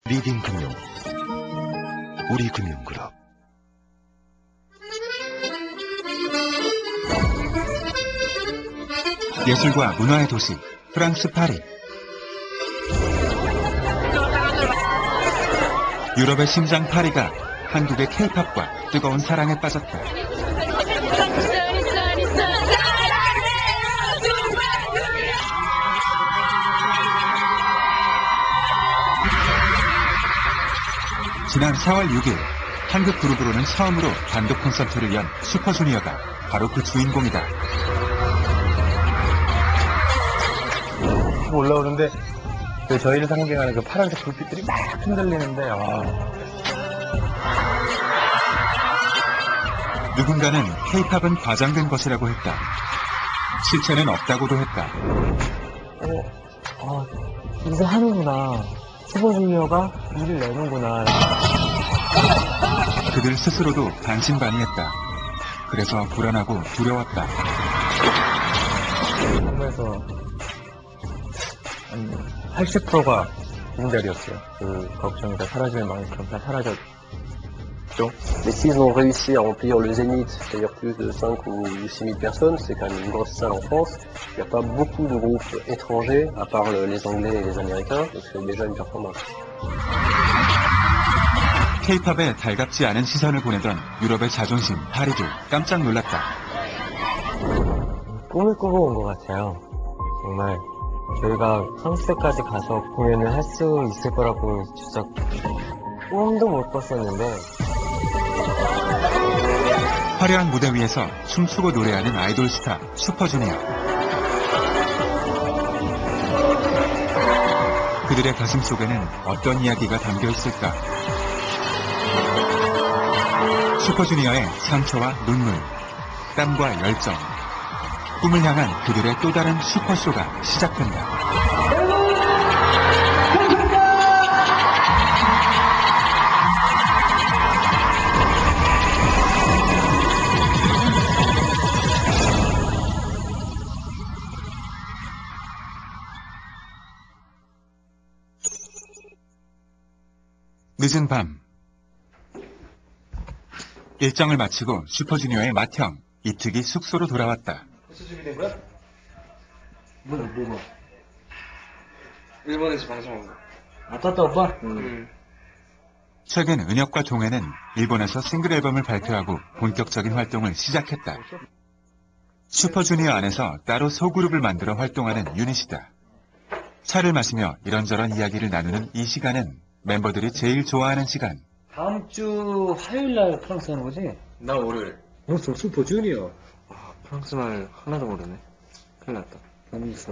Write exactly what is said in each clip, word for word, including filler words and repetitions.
리딩금융, 우리금융그룹. 예술과 문화의 도시, 프랑스 파리. 유럽의 심장 파리가 한국의 케이팝과 뜨거운 사랑에 빠졌다. 지난 사월 육일, 한국 그룹으로는 처음으로 단독 콘서트를 연 슈퍼주니어가 바로 그 주인공이다. 올라오는데 그 저희를 상징하는 그 파란색 불빛들이 막 흔들리는데 아. 누군가는 케이팝은 과장된 것이라고 했다. 실체는 없다고도 했다. 어, 아, 이제 하는구나. 슈퍼주니어가 일을 내는구나. 그들 스스로도 반신반의했다. 그래서 불안하고 두려웠다. 한국에서 한 팔십 퍼센트가 빈자리였어요. 그 걱정이 다 사라질 만큼 다 사라졌죠. Mais s'ils ont réussi à remplir le Zénith, c'est-à-dire plus de cinq ou six mille personnes, c'est quand même une grosse salle en France. Il n'y a pas beaucoup de groupes étrangers, à part les Anglais et les Américains, donc c'est déjà une performance. 케이팝에 달갑지 않은 시선을 보내던 유럽의 자존심, 파리도 깜짝 놀랐다. 꿈을 꾸고 온 것 같아요. 정말 저희가 프랑스까지 가서 공연을 할 수 있을 거라고 진짜 꿈도 못 꿨었는데 화려한 무대 위에서 춤추고 노래하는 아이돌 스타 슈퍼주니어. 그들의 가슴 속에는 어떤 이야기가 담겨 있을까? 슈퍼주니어의 상처와 눈물, 땀과 열정, 꿈을 향한 그들의 또 다른 슈퍼쇼가 시작된다. 늦은 밤, 일정을 마치고 슈퍼주니어의 맏형 이특이 숙소로 돌아왔다. 벌써 준비된 거야? 뭐, 뭐, 뭐? 일본에서 방송한 거. 아, 떴다, 오빠? 응. 응. 최근 은혁과 종혜는 일본에서 싱글 앨범을 발표하고 본격적인 활동을 시작했다. 슈퍼주니어 안에서 따로 소그룹을 만들어 활동하는 유닛이다. 차를 마시며 이런저런 이야기를 나누는 이 시간은 멤버들이 제일 좋아하는 시간. 다음 주 화요일날 프랑스 가는 거지? 나 월요일. 벌써 슈퍼주니어. 아, 프랑스 말 하나도 모르네. 큰일 났다. 프랑스.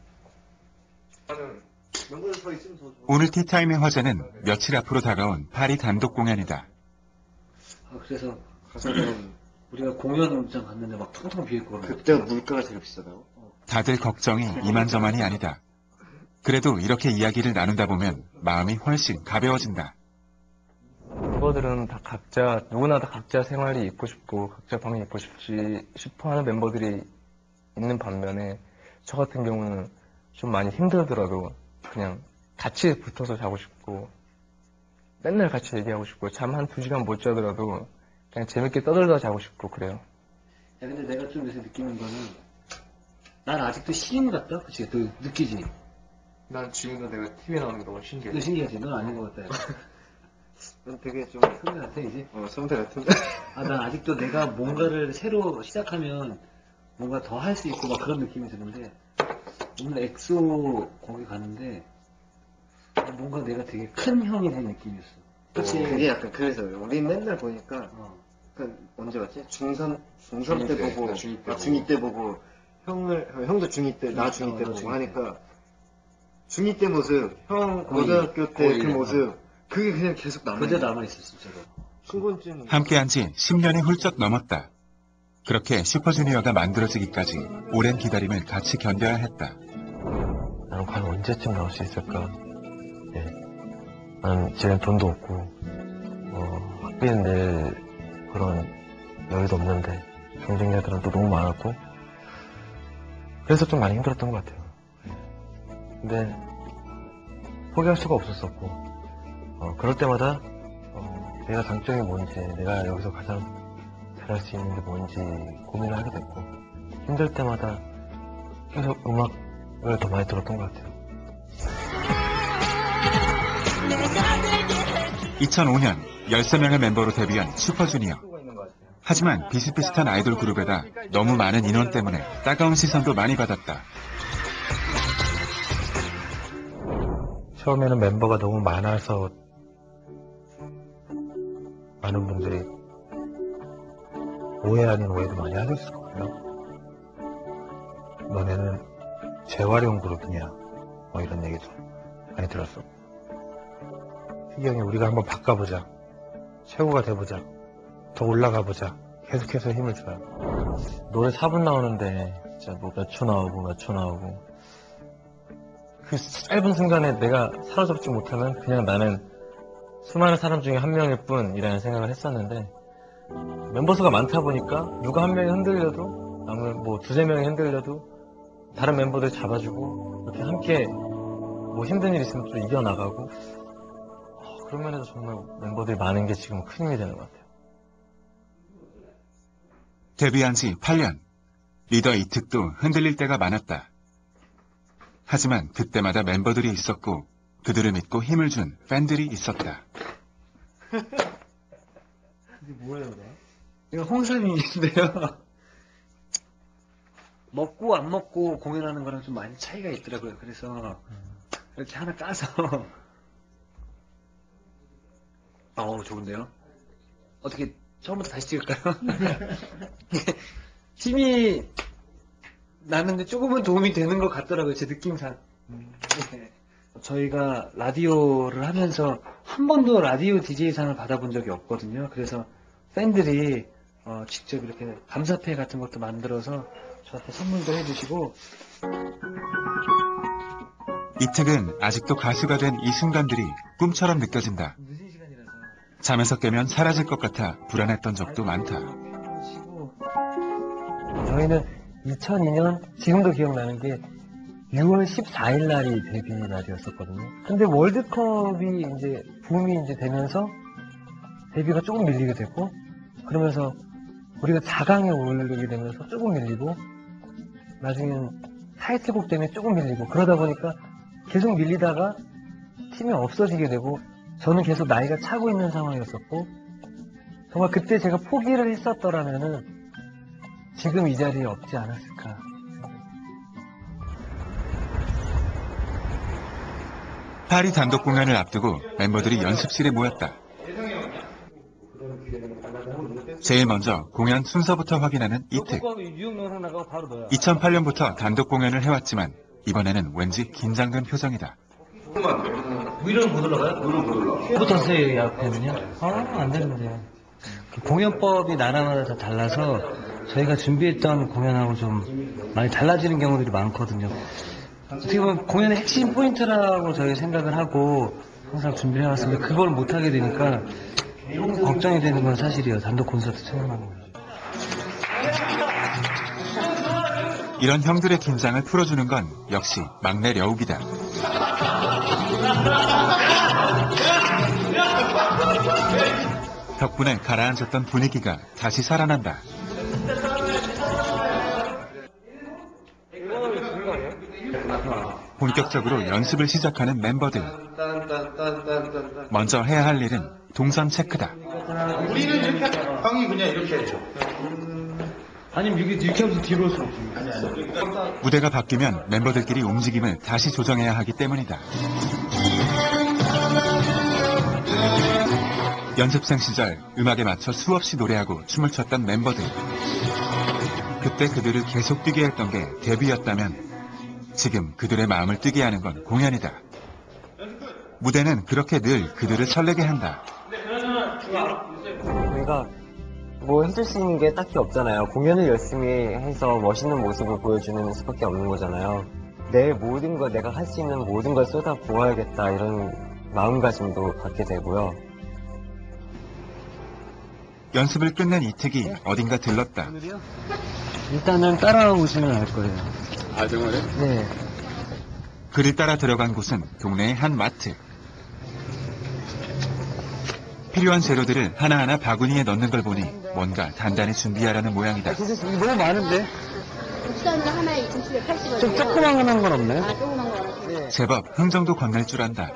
나는 멤버들 더 있으면 더 좋아. 오늘 티타임의 화제는 며칠 앞으로 다가온 파리 단독 공연이다. 아, 그래서 가서는 우리가 공연장 갔는데 막 텅텅 비어있고 그때가 물가가 제일 비싸다고? 다들 걱정이 이만저만이 아니다. 그래도 이렇게 이야기를 나누다 보면 마음이 훨씬 가벼워진다. 멤버들은 다 각자, 누구나 다 각자 생활이 있고 싶고 각자 방이 있고 싶지 싶어하는 멤버들이 있는 반면에 저 같은 경우는 좀 많이 힘들더라도 그냥 같이 붙어서 자고 싶고 맨날 같이 얘기하고 싶고 잠 한 두 시간 못 자더라도 그냥 재밌게 떠들다 자고 싶고 그래요. 야, 근데 내가 좀 요새 느끼는 거는 난 아직도 시인 같다? 그치? 너 느끼지? 난 지금도 내가 티비에 나오는 게 너무 신기해. 너 신기하지? 넌 아닌 것 같다. 넌 되게 좀 선배 같아, 이제? 어, 선배 같은데? 아, 난 아직도 내가 뭔가를 새로 시작하면 뭔가 더 할 수 있고 막 그런 느낌이 드는데 오늘 엑소 거기 가는데 뭔가 내가 되게 큰 형이 된 느낌이었어. 그치. 그게 약간 그래서요. 우리 맨날 보니까 어. 그 언제 봤지? 중삼 중삼 때 때, 보고 중이 때 아, 중이 때 보고 형을 형도 중이 때 나 중이 때 어, 너 보고 중이 하니까 중이 때 모습 형 거의, 고등학교 때 거의 그 이래. 모습 그게 그냥 계속 남아. 그대로 남아있어, 진짜로. 신분증. 함께한 지 십 년이 훌쩍 넘었다. 그렇게 슈퍼주니어가 만들어지기까지 오랜 기다림을 같이 견뎌야 했다. 나는 과연 언제쯤 나올 수 있을까? 예. 나는 지금 돈도 없고, 어, 학비는 낼 그런 여유도 없는데, 경쟁자들은 또 너무 많았고, 그래서 좀 많이 힘들었던 것 같아요. 근데, 포기할 수가 없었었고, 어, 그럴 때마다 어, 내가 장점이 뭔지, 내가 여기서 가장 잘할 수 있는 게 뭔지 고민을 하게 됐고, 힘들 때마다 계속 음악을 더 많이 들었던 것 같아요. 이천오 년 열세 명의 멤버로 데뷔한 슈퍼주니어. 하지만 비슷비슷한 아이돌 그룹에다 너무 많은 인원 때문에 따가운 시선도 많이 받았다. 처음에는 멤버가 너무 많아서 많은 분들이 오해 아닌 오해도 많이 하셨거든요. 너네는 재활용 그룹이냐, 뭐 이런 얘기도 많이 들었어. 희기 형이 우리가 한번 바꿔보자, 최고가 돼보자, 더 올라가보자, 계속해서 힘을 줘요. 노래 사 분 나오는데 진짜 뭐 몇 초 나오고 몇 초 나오고, 그 짧은 순간에 내가 사로잡지 못하면 그냥 나는 수많은 사람 중에 한 명일 뿐이라는 생각을 했었는데, 멤버 수가 많다 보니까 누가 한 명이 흔들려도, 아무래도 뭐 두세 명이 흔들려도 다른 멤버들 잡아주고 이렇게 함께 뭐 힘든 일 있으면 또 이겨나가고, 어, 그런 면에서 정말 멤버들이 많은 게 지금 큰 힘이 되는 것 같아요. 데뷔한 지 팔 년. 리더 이특도 흔들릴 때가 많았다. 하지만 그때마다 멤버들이 있었고 그들을 믿고 힘을 준 팬들이 있었다. 이게 뭐예요, 나? 이거 홍삼인데요. 먹고 안 먹고 공연하는 거랑 좀 많이 차이가 있더라고요. 그래서 이렇게 하나 까서. 어우, 좋은데요? 어떻게 처음부터 다시 찍을까요? 힘이 나는데 조금은 도움이 되는 것 같더라고요, 제 느낌상. 네. 저희가 라디오를 하면서 한 번도 라디오 디제이상을 받아본 적이 없거든요. 그래서 팬들이 어, 직접 이렇게 감사패 같은 것도 만들어서 저한테 선물도 해주시고. 이특은 아직도 가수가 된 이 순간들이 꿈처럼 느껴진다. 늦은 시간이라서. 잠에서 깨면 사라질 것 같아 불안했던 적도 많다. 저희는 이천이 년, 지금도 기억나는 게 유월 십사일 날이 데뷔 날이었었거든요. 근데 월드컵이 이제 붐이 이제 되면서 데뷔가 조금 밀리게 됐고, 그러면서 우리가 사 강에 오르게 되면서 조금 밀리고, 나중엔 타이틀곡 때문에 조금 밀리고, 그러다 보니까 계속 밀리다가 팀이 없어지게 되고, 저는 계속 나이가 차고 있는 상황이었었고, 정말 그때 제가 포기를 했었더라면은 지금 이 자리에 없지 않았을까. 파리 단독 공연을 앞두고 멤버들이 연습실에 모였다. 제일 먼저 공연 순서부터 확인하는 이특. 이천팔 년부터 단독 공연을 해왔지만 이번에는 왠지 긴장된 표정이다. 위로는 못 올라가요? 위로는 못 올라가. 붙었어요, 이 앞에는요? 아, 안 되는데요. 공연법이 나라마다 다 달라서 저희가 준비했던 공연하고 좀 많이 달라지는 경우들이 많거든요. 어떻게 보면 공연의 핵심 포인트라고 저희 생각을 하고 항상 준비를 해왔습니다. 그걸 못하게 되니까 걱정이 되는 건 사실이에요. 단독 콘서트 처음 하는 거예요. 이런 형들의 긴장을 풀어주는 건 역시 막내 려욱이다. 덕분에 가라앉았던 분위기가 다시 살아난다. 본격적으로 연습을 시작하는 멤버들. 먼저 해야 할 일은 동선 체크다. 우리는 이렇게, 형이 그냥 이렇게 해줘. 아니면 이렇게, 이렇게 하면서 뒤로 올수 없지. 아니, 아니. 무대가 바뀌면 멤버들끼리 움직임을 다시 조정해야 하기 때문이다. 연습생 시절 음악에 맞춰 수없이 노래하고 춤을 췄던 멤버들. 그때 그들을 계속 뛰게 했던 게 데뷔였다면 지금 그들의 마음을 뛰게 하는 건 공연이다. 무대는 그렇게 늘 그들을 설레게 한다. 우리가 뭐 해줄 수 있는 게 딱히 없잖아요. 공연을 열심히 해서 멋있는 모습을 보여주는 수밖에 없는 거잖아요. 내 모든 걸, 내가 할 수 있는 모든 걸 쏟아 부어야겠다, 이런 마음가짐도 갖게 되고요. 연습을 끝낸 이특이 어딘가 들렀다. 일단은 따라와 보시면 알 거예요. 아, 정말요? 네. 그를 따라 들어간 곳은 동네의 한 마트. 필요한 재료들을 하나하나 바구니에 넣는 걸 보니 뭔가 단단히 준비하라는 모양이다. 너무 많은데? 국산으로 하나에 이천칠백팔십 원이요. 좀 조그만 건 없나요? 아, 조그만 거. 네. 제법 흥정도 건넬 줄 안다.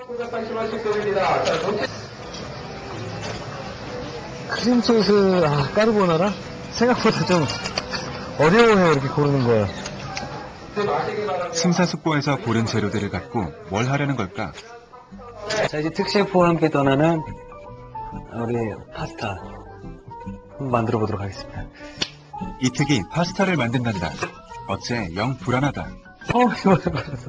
크림소스, 아, 까르보나라? 생각보다 좀 어려워요, 이렇게 고르는 거. 심사숙고해서 고른 재료들을 갖고 뭘 하려는 걸까? 자, 이제 특셰프와 함께 떠나는 우리 파스타 한번 만들어 보도록 하겠습니다. 이특이 파스타를 만든단다. 어째 영 불안하다. 어, 이거 맞았어.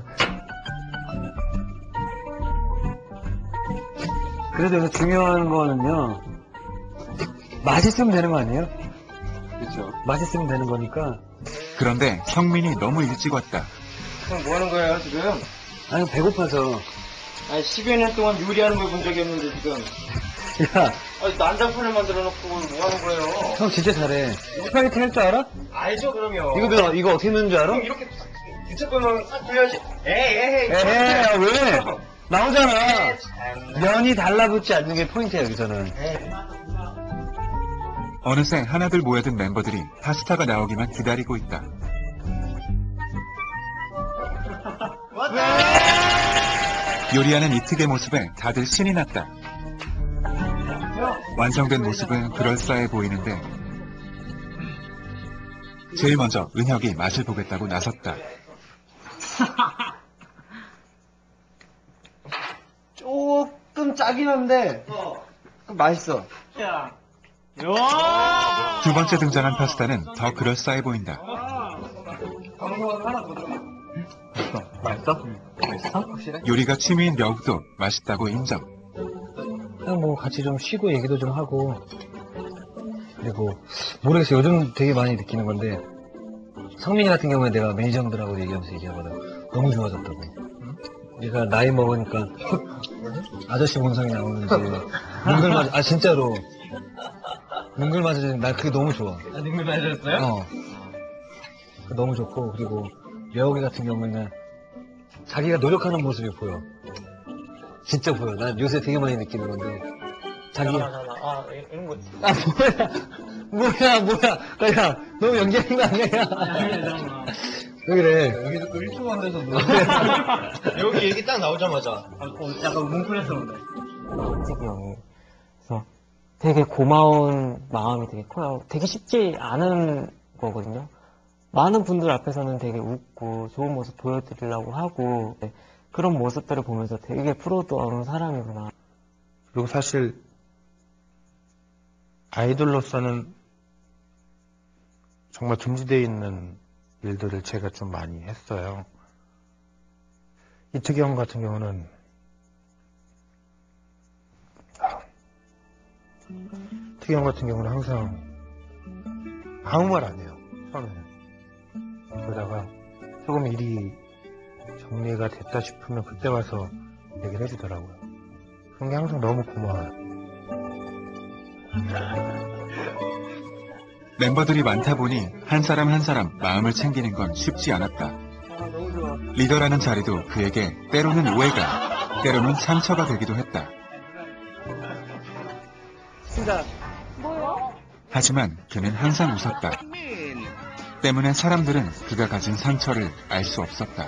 그래도 여기서 중요한 거는요, 맛있으면 되는 거 아니에요? 그렇죠. 맛있으면 되는 거니까. 그런데 성민이 너무 일찍 왔다. 형 뭐 하는 거예요, 지금? 아니, 배고파서. 아니, 십여 년 동안 요리하는 걸 본 적이 없는데, 지금. 야, 아니, 난장판을 만들어 놓고 뭐 하는 거예요? 형 진짜 잘해. 스파게티 할 줄 알아? 알죠, 그럼요. 이거 몇, 이거 어떻게 넣는 줄 알아? 형 이렇게 붙여보면 싹 돌려야지. 에이, 에이, 에이. 에헤, 왜? 나오잖아. 면이 달라붙지 않는 게 포인트야, 여기서는. 어느새 하나둘 모여든 멤버들이 파스타가 나오기만 기다리고 있다. 요리하는 이특의 모습에 다들 신이 났다. 완성된 모습은 그럴싸해 보이는데 제일 먼저 은혁이 맛을 보겠다고 나섰다. 조금 짜긴 한데, 맛있어. 두 번째 등장한 파스타는 더 그럴싸해 보인다. 맛있어? 맛있어? 확실해? 요리가 취미인 려욱도 맛있다고 인정. 그냥 뭐 같이 좀 쉬고 얘기도 좀 하고. 그리고 모르겠어요. 요즘 되게 많이 느끼는 건데 성민이 같은 경우에 내가 매니저들하고 얘기하면서 얘기하거든. 너무 좋아졌다고. 얘가 나이 먹으니까 아저씨 본성이 나오는지 능글맞아. 아 진짜로 능글맞아지는 나 그게 너무 좋아. 아, 능글 맞았어요? 어. 너무 좋고 그리고 여우기 같은 경우에는 자기가 노력하는 모습이 보여. 진짜 보여. 난 요새 되게 많이 느끼는 건데 자기 아, 이런 거. 아 뭐야 뭐야 뭐야 야 너무 연기하는 거 아니야? 왜 그래? 여기서 또 일 초 안 돼서 뭐. 여기 얘기 딱 나오자마자. 약간 뭉클해서 그래. 특이 형이. 그래서 되게 고마운 마음이 되게 커요. 되게 쉽지 않은 거거든요. 많은 분들 앞에서는 되게 웃고 좋은 모습 보여드리려고 하고 네, 그런 모습들을 보면서 되게 프로다운 사람이구나. 그리고 사실 아이돌로서는 정말 금지되어 있는 일들을 제가 좀 많이 했어요. 이특이 형 같은 경우는 이특이 형 같은 경우는 항상 아무 말 안 해요. 처음에는. 그러다가 조금 일이 정리가 됐다 싶으면 그때 와서 얘기를 해주더라고요. 그런 게 항상 너무 고마워요. 멤버들이 많다 보니 한 사람 한 사람 마음을 챙기는 건 쉽지 않았다. 리더라는 자리도 그에게 때로는 오해가, 때로는 상처가 되기도 했다. 하지만 그는 항상 웃었다. 때문에 사람들은 그가 가진 상처를 알 수 없었다.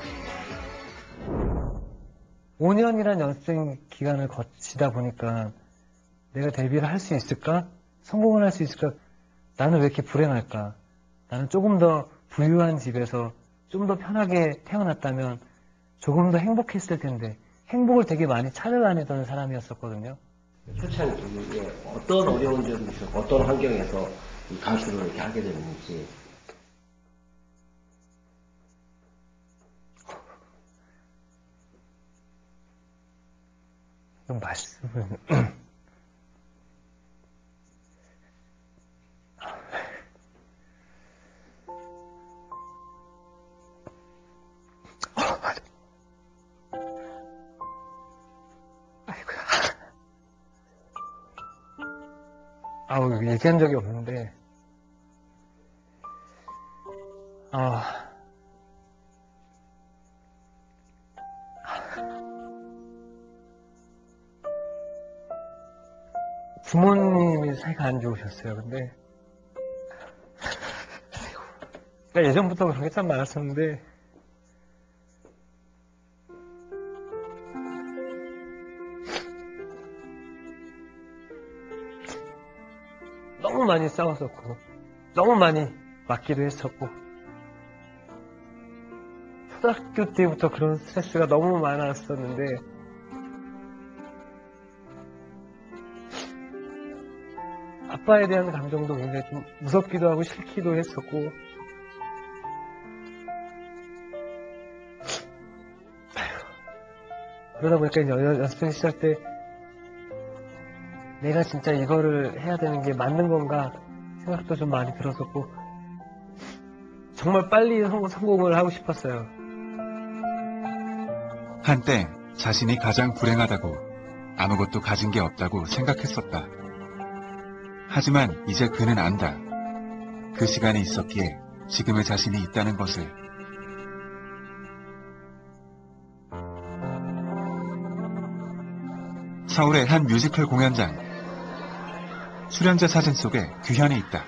오 년이란 연습생 기간을 거치다 보니까 내가 데뷔를 할 수 있을까? 성공을 할 수 있을까? 나는 왜 이렇게 불행할까? 나는 조금 더 부유한 집에서 좀 더 편하게 태어났다면 조금 더 행복했을 텐데 행복을 되게 많이 찾아다니던 사람이었었거든요. 초창기에 어떤 어려운 점이 있었고 어떤 환경에서 이 가수를 이렇게 하게 됐는지. 좀 말씀을 아우 얘기한 적이 없는데 아 부모님이 사이가 안 좋으셨어요. 근데 그러니까 예전부터 그런 게 참 많았었는데 너무 많이 싸웠었고 너무 많이 맞기도 했었고 초등학교 때부터 그런 스트레스가 너무 많았었는데 아빠에 대한 감정도 굉장히 좀 무섭기도 하고 싫기도 했었고 그러다 보니까 이제 연- 연습생 시절 때 내가 진짜 이거를 해야 되는 게 맞는 건가 생각도 좀 많이 들었었고 정말 빨리 성- 성공을 하고 싶었어요. 한때 자신이 가장 불행하다고 아무것도 가진 게 없다고 생각했었다. 하지만 이제 그는 안다. 그 시간이 있었기에 지금의 자신이 있다는 것을. 서울의 한 뮤지컬 공연장. 출연자 사진 속에 규현이 있다.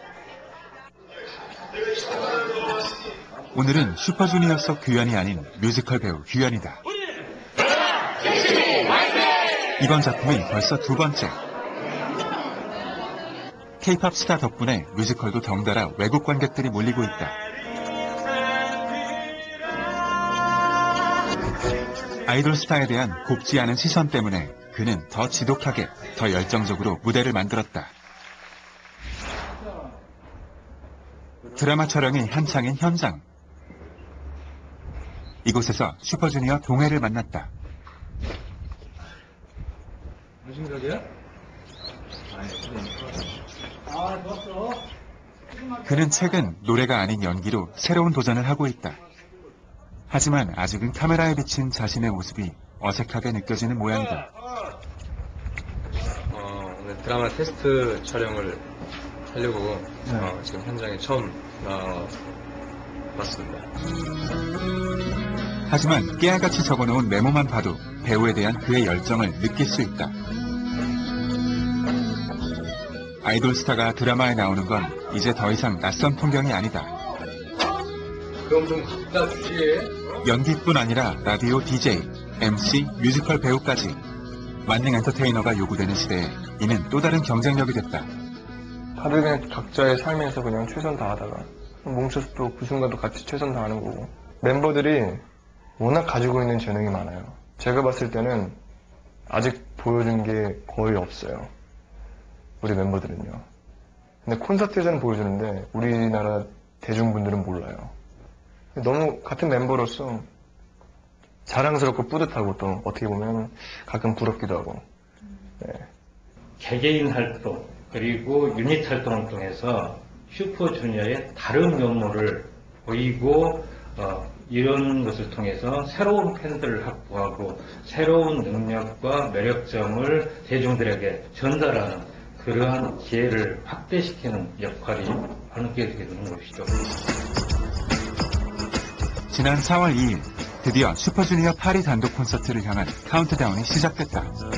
오늘은 슈퍼주니어 속 규현이 아닌 뮤지컬 배우 규현이다. 이번 작품이 벌써 두 번째. K-팝 스타 덕분에 뮤지컬도 덩달아 외국 관객들이 몰리고 있다. 아이돌 스타에 대한 곱지 않은 시선 때문에 그는 더 지독하게, 더 열정적으로 무대를 만들었다. 드라마 촬영이 한창인 현장. 이곳에서 슈퍼주니어 동해를 만났다. 무슨 소리야? 그는 최근 노래가 아닌 연기로 새로운 도전을 하고 있다. 하지만 아직은 카메라에 비친 자신의 모습이 어색하게 느껴지는 모양이다. 어, 오늘 드라마 테스트 촬영을 하려고 어, 지금 현장에 처음 나왔습니다. 하지만 깨알같이 적어놓은 메모만 봐도 배우에 대한 그의 열정을 느낄 수 있다. 아이돌 스타가 드라마에 나오는 건 이제 더 이상 낯선 풍경이 아니다. 그럼 좀 갖다 주시게. 연기뿐 아니라 라디오 디제이, 엠씨, 뮤지컬 배우까지 만능 엔터테이너가 요구되는 시대에 이는 또 다른 경쟁력이 됐다. 다들 그냥 각자의 삶에서 그냥 최선 다하다가 뭉쳐서 또 그 순간도 같이 최선 다하는 거고 멤버들이 워낙 가지고 있는 재능이 많아요. 제가 봤을 때는 아직 보여준 게 거의 없어요. 우리 멤버들은요. 근데 콘서트에서는 보여주는데 우리나라 대중분들은 몰라요. 너무 같은 멤버로서 자랑스럽고 뿌듯하고 또 어떻게 보면 가끔 부럽기도 하고. 네. 개개인 활동 그리고 유닛 활동을 통해서 슈퍼주니어의 다른 면모를 보이고 어, 이런 것을 통해서 새로운 팬들을 확보하고 새로운 능력과 매력점을 대중들에게 전달하는 그러한 기회를 확대시키는 역할이 함께 되게 되는 것이죠. 지난 사월 이일 드디어 슈퍼주니어 파리 단독 콘서트를 향한 카운트다운이 시작됐다.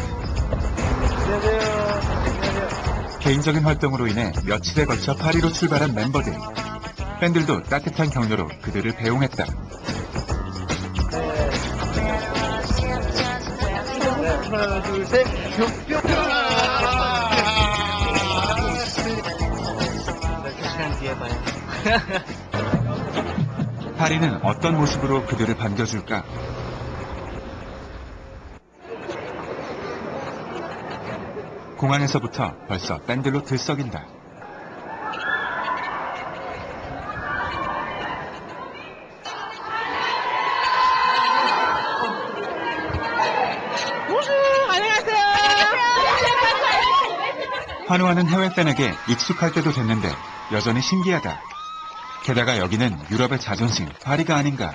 개인적인 활동으로 인해 며칠에 걸쳐 파리로 출발한 멤버들. 팬들도 따뜻한 격려로 그들을 배웅했다. 하나, 둘, 셋, 뿅, 뿅! 시간 뒤에 봐요. 파리는 어떤 모습으로 그들을 반겨줄까? 공항에서부터 벌써 밴들로 들썩인다. 환호하는 해외 팬에게 익숙할 때도 됐는데 여전히 신기하다. 게다가 여기는 유럽의 자존심, 파리가 아닌가.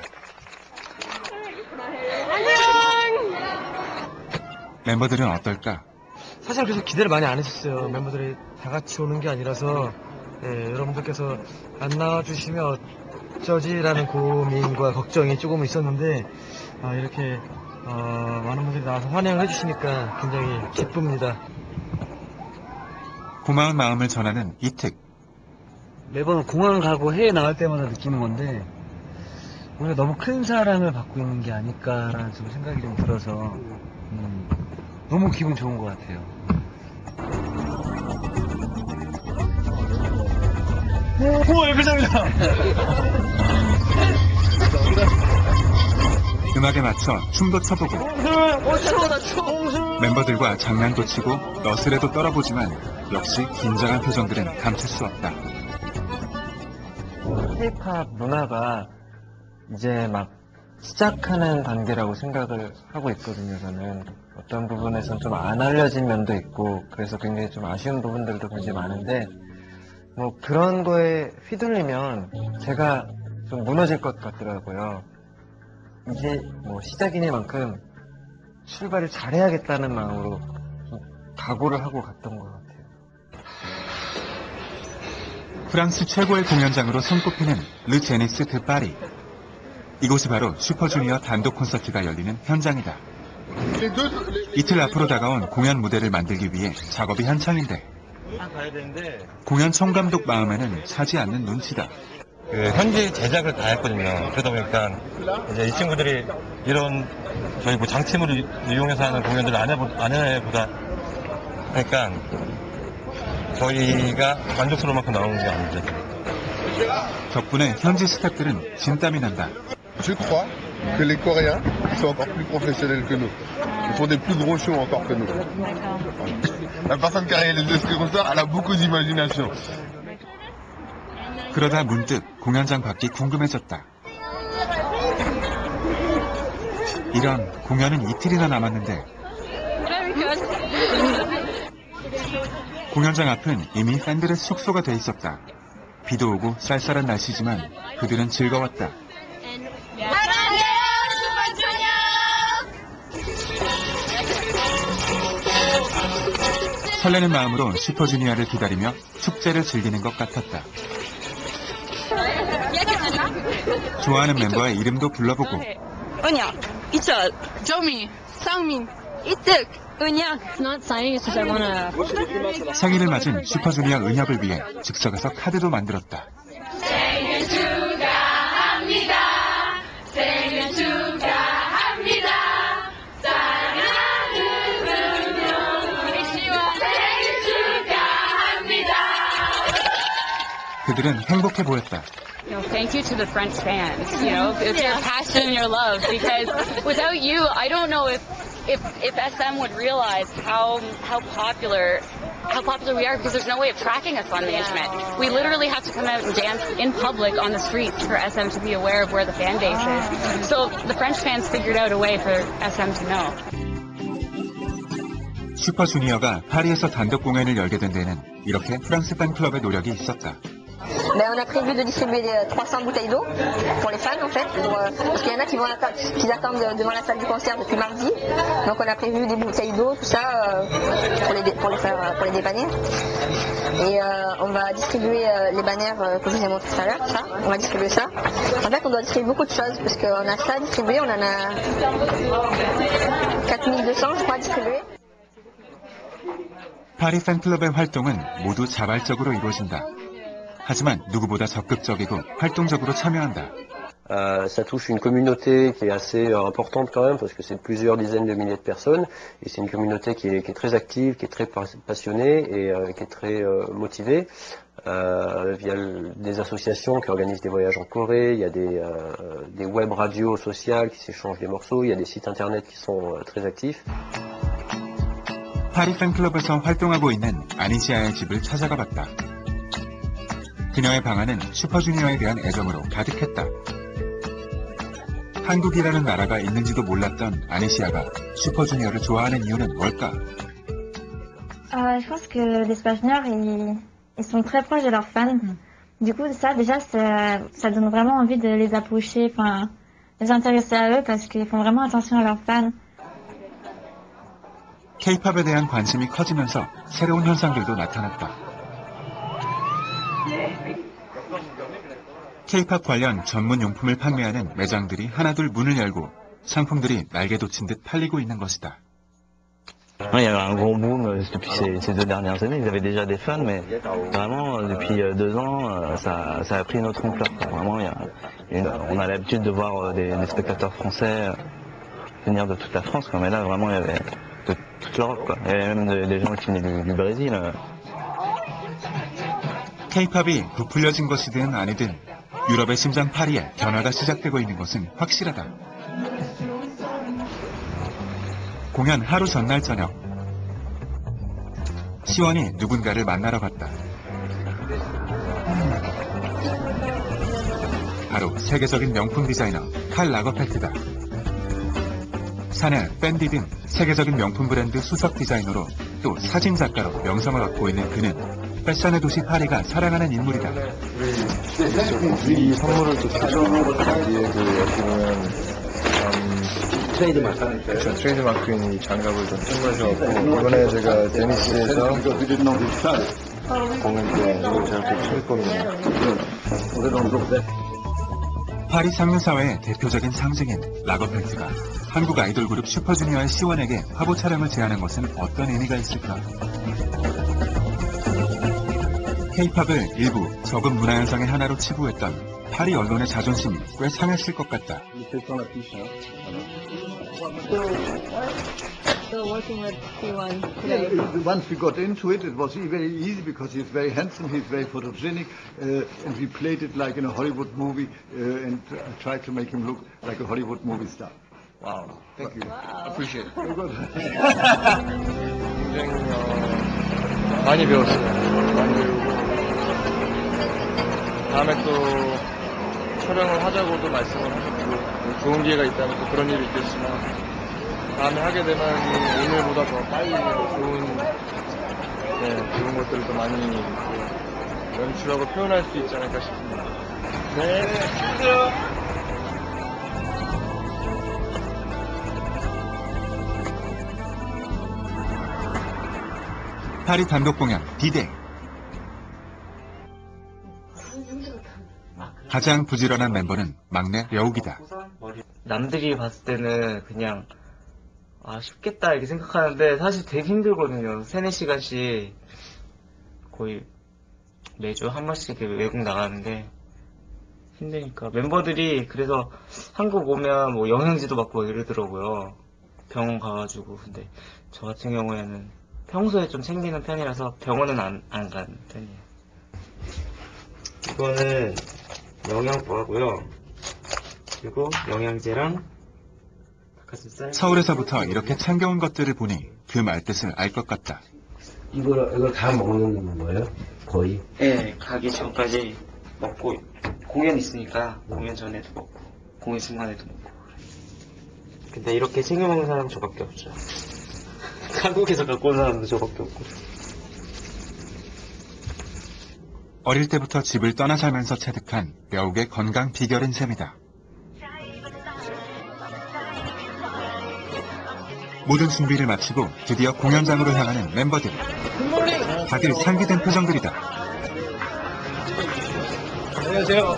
멤버들은 어떨까? 사실 그래서 기대를 많이 안 했었어요. 멤버들이 다 같이 오는 게 아니라서 예, 여러분들께서 안 나와주시면 어쩌지라는 고민과 걱정이 조금 있었는데 아, 이렇게 어, 많은 분들이 나와서 환영을 해주시니까 굉장히 기쁩니다. 고마운 마음을 전하는 이특. 매번 공항 가고 해외 나갈 때마다 느끼는 건데 우리가 너무 큰 사랑을 받고 있는 게 아닐까라는 좀 생각이 좀 들어서 음, 너무 기분 좋은 것 같아요. 오, 예배장이다! 음악에 맞춰 춤도 춰보고 멤버들과 장난도 치고 너스레도 떨어보지만 역시 긴장한 표정들은 감출 수 없다. K-팝 문화가 이제 막 시작하는 단계라고 생각을 하고 있거든요. 저는 어떤 부분에선 좀 안 알려진 면도 있고 그래서 굉장히 좀 아쉬운 부분들도 굉장히 많은데 뭐 그런 거에 휘둘리면 제가 좀 무너질 것 같더라고요. 이게 뭐 시작이니만큼 출발을 잘해야겠다는 마음으로 좀 각오를 하고 갔던 것 같아요. 프랑스 최고의 공연장으로 손꼽히는 르 제니스 드 파리. 이곳이 바로 슈퍼주니어 단독 콘서트가 열리는 현장이다. 이틀 앞으로 다가온 공연 무대를 만들기 위해 작업이 한창인데 공연 총감독 마음에는 차지 않는 눈치다. 그 현지 제작을 다 했거든요. 그러다 보니까 이제 이 친구들이 이런 저희 뭐 장치물을 이용해서 하는 공연들을 안 해보, 안 해보다 하니까 저희가 만족스러운 만큼 나오는 게 아니죠. 덕분에 현지 스태프들은 진땀이 난다. Je crois que les Coréens sont encore plus professionnels que nous. Ils font des plus gros shows encore que nous. La personne qui a réalisé ce concert, elle a beaucoup d'imagination. 그러다 문득 공연장 밖이 궁금해졌다. 이런 공연은 이틀이나 남았는데 공연장 앞은 이미 팬들의 숙소가 돼 있었다. 비도 오고 쌀쌀한 날씨지만 그들은 즐거웠다. 설레는 마음으로 슈퍼주니어를 기다리며 축제를 즐기는 것 같았다. 좋아하는 멤버의 이름도 불러보고 은혁, 이철, 조미, 상민, 이특, 은혁. 생일을 맞은 슈퍼주니어 은혁을 위해 즉석에서 카드도 만들었다. 생일 축하합니다. 생일 축하합니다. 사랑하는 은혁, 우리 시원 생일 축하합니다. 그들은 행복해 보였다. You know, thank you to the French fans, you know, it's your passion and your love, because without you, I don't know if, if, if S M would realize how, how popular, how popular we are, because there's no way of tracking us on the internet. We literally have to come out and dance in public on the streets for S M to be aware of where the fan base is. So the French fans figured out a way for S M to know. 슈퍼주니어가 파리에서 단독 공연을 열게 된 데는 이렇게 프랑스 팬클럽의 노력이 있었다. Ben, on a prévu de distribuer trois cents bouteilles d'eau pour les fans en fait, pour, euh, parce qu'il y en a qui, vont atta- qui attendent devant la salle du concert depuis mardi. Donc on a prévu des bouteilles d'eau, tout ça, euh, pour, les, pour, les faire, pour les dépanner. Et euh, on va distribuer euh, les bannières euh, que je vous ai montré tout à l'heure, ça. On va distribuer ça. En fait on doit distribuer beaucoup de choses, parce qu'on a ça distribué, on en a quatre mille deux cents je crois distribué. 파리 팬클럽의 활동은 모두 자발적으로 이루어진다. 하지만 누구보다 적극적이고 활동적으로 참여한다. Euh, ça touche une communauté qui est assez euh, importante quand même, parce que c'est plusieurs dizaines de milliers de personnes, et c'est une communauté qui est, qui est très active, qui est très passionnée et euh, qui est très euh, motivée. Euh, il y a le, des associations qui organisent des voyages en Corée, il y a des, euh, des web radios sociales qui s'échangent des morceaux, il y a des sites internet qui sont euh, très actifs. 파리 팬클럽에서 활동하고 있는 아니시아의 집을 찾아가 봤다. 그녀의 방안은 슈퍼주니어에 대한 애정으로 가득했다. 한국이라는 나라가 있는지도 몰랐던 아니시아가 슈퍼주니어를 좋아하는 이유는 뭘까? Euh, je pense que les Spaniards, ils, ils sont très proches de leurs fans. Du coup, ça, déjà, ça, ça donne vraiment envie de les approcher, enfin, de s'intéresser à eux parce qu'ils font vraiment attention à leurs fans. K-팝에 대한 관심이 커지면서 새로운 현상들도 나타났다. K-팝 관련 전문 용품을 판매하는 매장들이 하나둘 문을 열고 상품들이 날개 돋친 듯 팔리고 있는 것이다. Il y a eu un gros boom depuis ces, ces deux dernières années. Ils avaient déjà des fans, mais vraiment depuis deux ans, ça, ça a pris une autre ampleur. Vraiment, il y a une, on a l'habitude de voir des, des spectateurs français venir de toute la France, quoi. Mais là, vraiment, il y avait de toute l'Europe, quoi. Il y avait même des, des gens qui venaient du, du Brésil. K-팝이 부풀려진 것이든 아니든 유럽의 심장 파리에 변화가 시작되고 있는 것은 확실하다. 공연 하루 전날 저녁, 시원이 누군가를 만나러 갔다. 바로 세계적인 명품 디자이너 칼 라거펠트다. 샤넬, 밴디 등 세계적인 명품 브랜드 수석 디자이너로 또 사진작가로 명성을 얻고 있는 그는 패션의 도시 파리가 사랑하는 인물이다. 이 선물을 또 여기에 그 여기 보면 트레이드 마크. 그렇죠. 트레이드 마크인 이 장갑을 좀 선물하셔서 이번에 제가 데니스에서 공연 때 이걸 제가 또 칠 겁니다. 파리 상류사회의 대표적인 상징인 라거펠트가 한국 아이돌 그룹 슈퍼주니어의 시원에게 화보 촬영을 제안한 것은 어떤 의미가 있을까? K-팝을 일부 적은 문화현상의 하나로 치부했던 파리 언론의 자존심이 꽤 상했을 것 같다. Still working with C one today. Yeah, once we got into it, it was very easy because he's very handsome, he's very photogenic, uh, and we played it like in a Hollywood movie uh, and uh, tried to make him look like a Hollywood movie star. Wow, thank you. Wow. Appreciate it. Very good. 굉장히 어, 많이 배웠어요. 많이 배우고 다음에 또 촬영을 하자고도 말씀을 하셨고 좋은 기회가 있다면 또 그런 일이 있겠지만 다음에 하게 되면 오늘보다 더 빨리 좋은 네, 좋은 것들을 더 많이 그, 연출하고 표현할 수 있지 않을까 싶습니다. 네, 안녕하세요. 파리 단독 공연 디데이. 가장 부지런한 멤버는 막내 려욱이다. 남들이 봤을 때는 그냥 아 쉽겠다 이렇게 생각하는데 사실 되게 힘들거든요. 세네 시간씩 거의 매주 한 번씩 이렇게 외국 나가는데 힘드니까 멤버들이 그래서 한국 오면 뭐 영양제도 받고 이러더라고요. 병원 가가지고. 근데 저 같은 경우에는 평소에 좀 챙기는 편이라서 병원은 안, 안 가는 편이에요. 이거는 영양포하고요. 그리고 영양제랑 닭가슴살. 서울에서부터 이렇게 챙겨온 것들을 보니 그 말뜻을 알 것 같다. 이걸, 이걸 다 먹는 거예요? 거의? 네, 가기 전까지 먹고 공연 있으니까 공연 전에도 먹고 공연 순간에도 먹고. 근데 이렇게 챙겨 먹는 사람은 저밖에 없죠. 한국에서 갖고 온 사람도 저밖에 없고. 어릴 때부터 집을 떠나 살면서 체득한 려욱의 건강 비결인 셈이다. 모든 준비를 마치고 드디어 공연장으로 향하는 멤버들. 다들 상기된 표정들이다. 안녕하세요.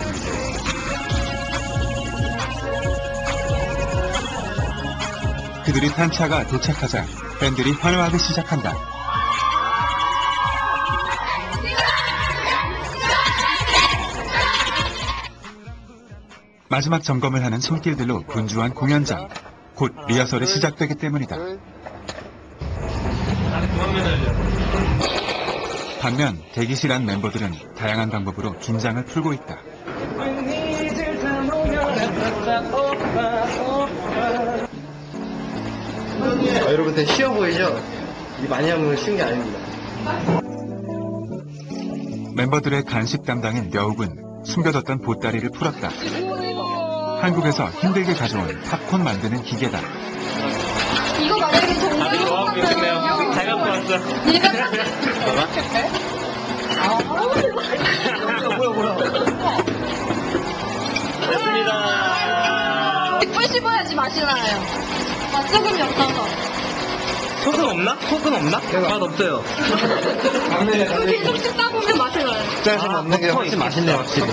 그들이 탄 차가 도착하자 팬들이 환호하기 시작한다. 마지막 점검을 하는 손길들로 분주한 공연장. 곧 리허설이 시작되기 때문이다. 반면 대기실 안 멤버들은 다양한 방법으로 긴장을 풀고 있다. 아, 여러분 되게 쉬워 보이죠? 이게 많이 하면 쉬운 게 아닙니다. 멤버들의 간식 담당인 려욱은 숨겨뒀던 보따리를 풀었다. 한국에서 힘들게 가져온 팝콘 만드는 기계다. 이거 만약에 정말 좋겠네요. 잘 갖고 왔어. 뭐야 뭐야 뭐야. 됐습니다. 꿀 씹어야지 맛이 나요. 맛조금이 없어서. 소금 없나? 소금 없나? 맛 없어요. 이렇게 좀 씹다 보면 맛이 나요. 국자에서 먹는 게 훨씬 맛있네요, 확실히.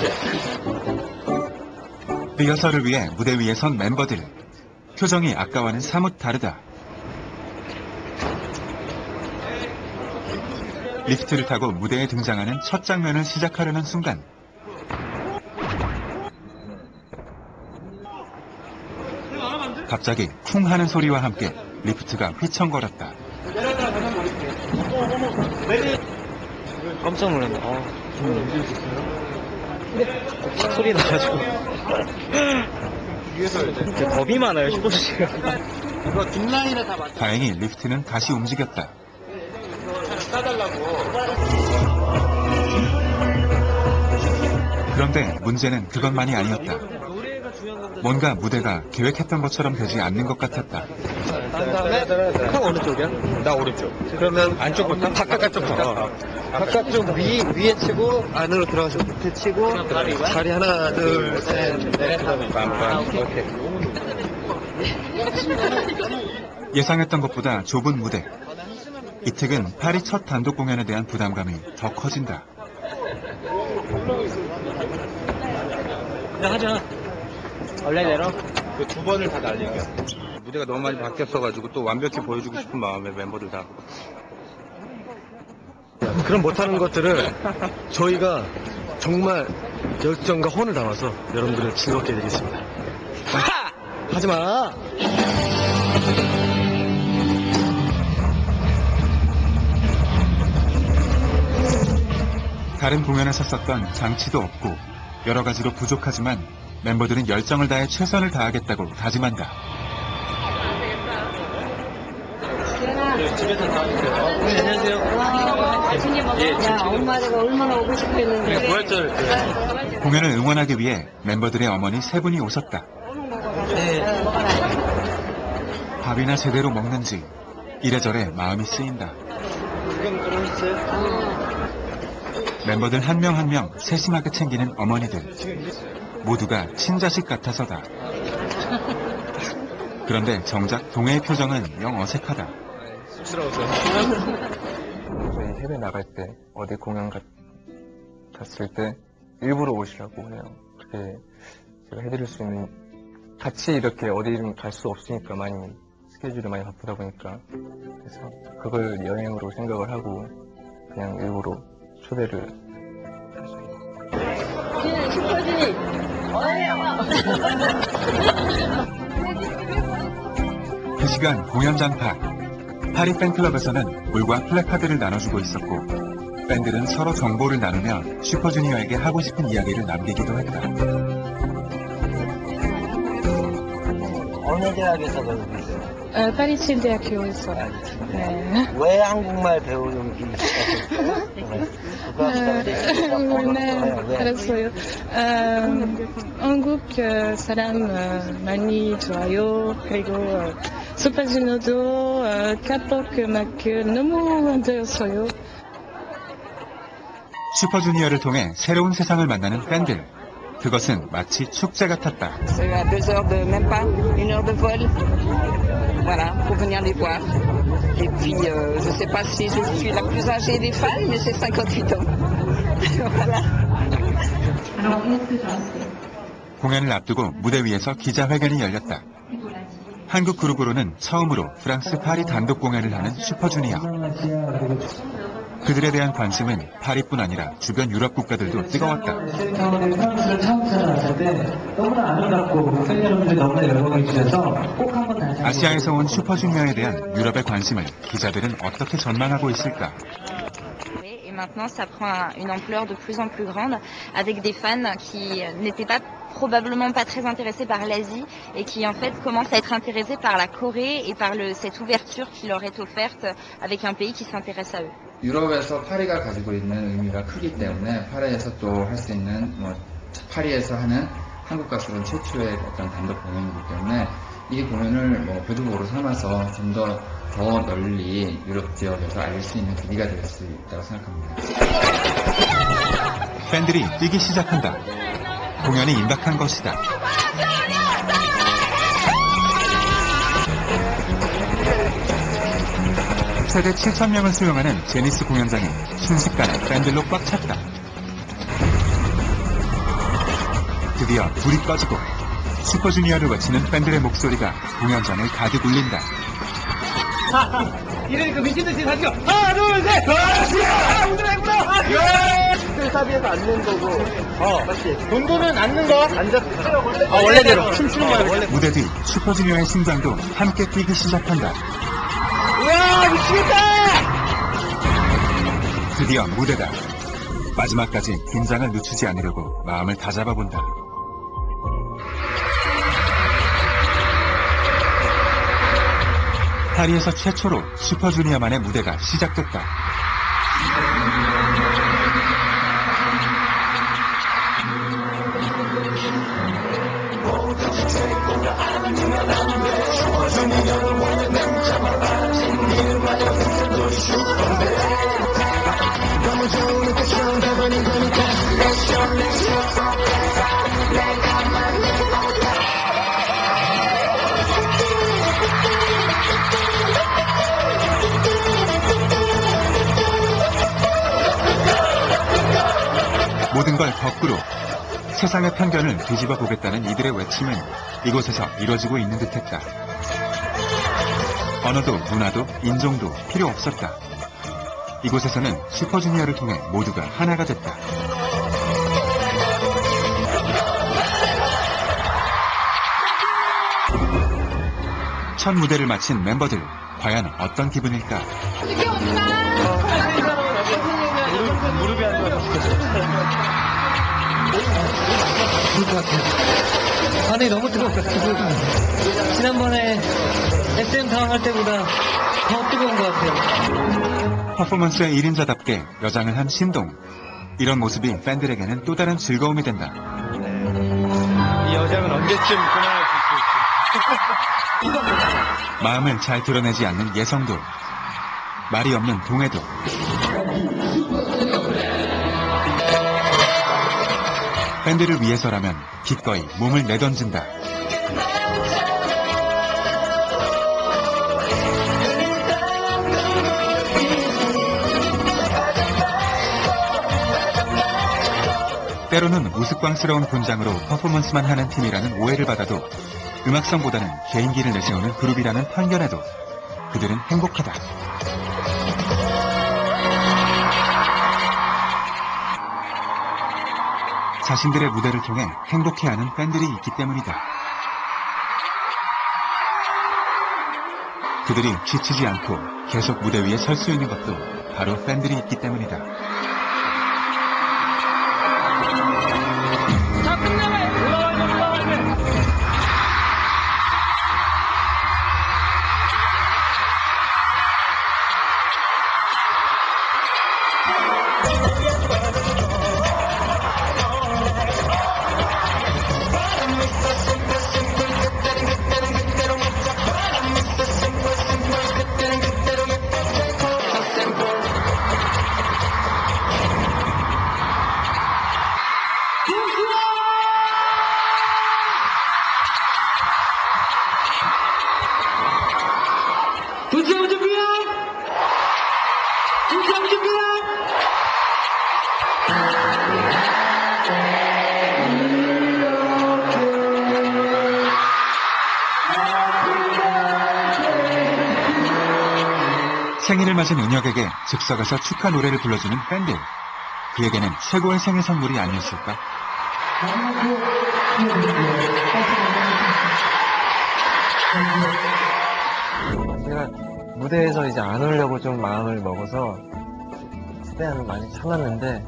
리허설을 위해 무대 위에 선 멤버들. 표정이 아까와는 사뭇 다르다. 리프트를 타고 무대에 등장하는 첫 장면을 시작하려는 순간 갑자기 쿵 하는 소리와 함께 리프트가 휘청거렸다. 깜짝 놀랐네. 아, 팍 소리 나가지고. 진짜 겁이 많아요, 슈퍼주니어. 이거 뒷라인에 다 맞. 다행히 리프트는 다시 움직였다. 그런데 문제는 그것만이 아니었다. 뭔가 무대가 계획했던 것처럼 되지 않는 것 같았다. 한 다음에 형 어느 쪽이야? 나 오른쪽. 그러면 안쪽부터? 바깥 쪽부터. 바깥쪽 위, 위에 치고 안으로 들어가서 밑에 치고 다리 하나 둘 셋 넷 빰빰. 오케이. 예상했던 것보다 좁은 무대. 이택은 파리 첫 단독 공연에 대한 부담감이 더 커진다. 하자. 원래대로 그 두 번을 다 날린 거야. 무대가 너무 많이 바뀌었어가지고 또 완벽히 보여주고 싶은 마음에 멤버들 다. 그럼 못하는 것들을 저희가 정말 열정과 혼을 담아서 여러분들을 즐겁게 해드리겠습니다. 하지마! 다른 공연에서 썼던 장치도 없고 여러 가지로 부족하지만 멤버들은 열정을 다해 최선을 다하겠다고 다짐한다. 집에서 나와주세요. 네, 안녕하세요. 예, 야, 엄마 내가 얼마나 오고 싶었는데. 부활절. 공연을 응원하기 위해 멤버들의 어머니 세 분이 오셨다. 네. 밥이나 제대로 먹는지 이래저래 마음이 쓰인다. 지금 결혼했어요? 멤버들 한 명 한 명 세심하게 챙기는 어머니들. 모두가 친자식 같아서다. 그런데 정작 동해의 표정은 영 어색하다. 쑥스러워서. 저희 해외 나갈 때 어디 공연 갔, 갔을 때 일부러 오시라고 그냥 그렇게 제가 해드릴 수 있는, 같이 이렇게 어디를 갈 수 없으니까 많이 스케줄이 많이 바쁘다 보니까, 그래서 그걸 여행으로 생각을 하고 그냥 일부러 초대를 슈퍼주니. 그 시간 공연장 밖 파리 팬클럽에서는 물과 플래카드를 나눠주고 있었고 팬들은 서로 정보를 나누며 슈퍼주니어에게 하고 싶은 이야기를 남기기도 했다. 어느 대학에서 배우고 있어요? 어, 파리친 대학교에서. 네. 왜 한국말 배울 용기 있으셨어요? 네, 알았어요. 어, 한국 어, 사람 어, 많이 좋아요. 그리고 어, 슈퍼주니어도 어, 카톡 막 너무 힘들었어요. 슈퍼주니어를 통해 새로운 세상을 만나는 팬들. 그것은 마치 축제 같았다. C'est à deux heures de, même pas, une heure de vol. Voilà, pour venir les voir. Et puis, euh, je sais pas si je suis la plus âgée des fans, mais j'ai cinquante-huit ans. Voilà. 공연을 앞두고 무대 위에서 기자회견이 열렸다. 한국 그룹으로는 처음으로 프랑스 파리 단독 공연을 하는 슈퍼주니어. 그들에 대한 관심은 파리뿐 아니라 주변 유럽 국가들도 뜨거웠다. 프랑스를 처음 찾아왔을 때 너무나 아름답고 팬 여러분들 너무나 열광해 주셔서 꼭 한번 다시 아시아에서 온 슈퍼주니어에 대한 유럽의 관심을 기자들은 어떻게 전망하고 있을까? Et maintenant, ça prend une ampleur de plus en plus grande, avec des fans qui n'étaient pas probablement pas très intéressés par l'Asie et qui en fait commencent à être intéressés par la Corée et par le, cette ouverture qui leur est offerte avec un pays qui s'intéresse à eux. 유럽에서 파리가 가지고 있는 의미가 크기 때문에 파리에서 또 할 수 있는 뭐 파리에서 하는 한국 가수는 최초의 어떤 단독 공연이기 때문에 이 공연을 뭐 배두목으로 삼아서 좀 더 더 널리 유럽 지역에서 알릴 수 있는 계기가 될 수 있다고 생각합니다. 팬들이 뛰기 시작한다. 공연이 임박한 것이다. 최대 칠천 명을 수용하는 제니스 공연장이 순식간에 팬들로 꽉 찼다. 드디어 불이 꺼지고 슈퍼주니어를 외치는 팬들의 목소리가 공연장을 가득 울린다. 이러니까 미친 듯이 다시 하나, 둘, 셋! 아, 우드라, 우드라! 예! 사비에서 앉는 거고. 어. 맞지? 동도는 앉는 거? 앉아서. 아, 원래대로. 춤추는 거야, 원래. 무대 뒤 슈퍼주니어의 심장도 함께 뛰기 시작한다. 우와, 미치겠다! 드디어 무대다. 마지막까지 긴장을 늦추지 않으려고 마음을 다잡아본다. 파리에서 최초로 슈퍼주니어만의 무대가 시작됐다. 모든 걸 거꾸로 세상의 편견을 뒤집어 보겠다는 이들의 외침은 이곳에서 이루어지고 있는 듯했다. 언어도 문화도 인종도 필요 없었다. 이곳에서는 슈퍼주니어를 통해 모두가 하나가 됐다. 첫 무대를 마친 멤버들, 과연 어떤 기분일까? 무릎이 안 좋아졌어. 그럴 것 같아. 안에 너무 뜨겁다. 지난번에 에스엠 상황할 때보다 더 뜨거운 것 같아요. 퍼포먼스의 일 인자답게 여장을 한 신동. 이런 모습이 팬들에게는 또 다른 즐거움이 된다. 이 여장은 언제쯤 그만할 수 있을지. 마음을 잘 드러내지 않는 예성도, 말이 없는 동해도, 팬들을 위해서라면 기꺼이 몸을 내던진다. 때로는 우스꽝스러운 분장으로 퍼포먼스만 하는 팀이라는 오해를 받아도 음악성보다는 개인기를 내세우는 그룹이라는 편견에도 그들은 행복하다. 자신들의 무대를 통해 행복해하는 팬들이 있기 때문이다. 그들이 지치지 않고 계속 무대 위에 설 수 있는 것도 바로 팬들이 있기 때문이다. 생일을 맞은 은혁에게 즉석에서 축하 노래를 불러주는 팬들. 그에게는 최고의 생일 선물이 아니었을까? 제가 무대에서 이제 안 오려고 좀 마음을 먹어서 최대한 많이 참았는데